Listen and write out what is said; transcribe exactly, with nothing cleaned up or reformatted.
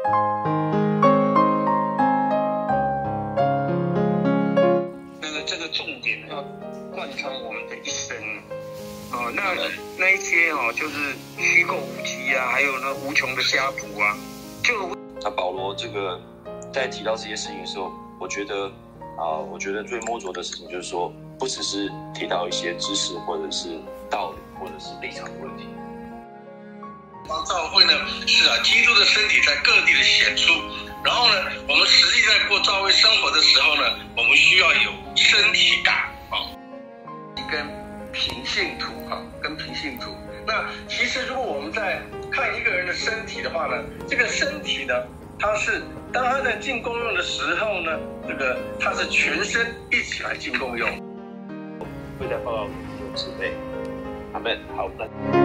那个这个重点要贯穿我们的一生。哦，那那一些哦，就是虚构无极啊，还有那无穷的家谱啊，就那保罗这个在提到这些事情的时候，我觉得啊、呃，我觉得最摸着的事情就是说，不只是提到一些知识或者是道理或者是立场的问题。 教会呢是啊，基督的身体在各地的显出，然后呢，我们实际在过教会生活的时候呢，我们需要有身体感啊， 跟平信徒啊，跟平信徒。那其实如果我们在看一个人的身体的话呢，这个身体呢，它是当他在进功用的时候呢，这个他是全身一起来进功用。 会在报告里有姊妹，阿们。好，那。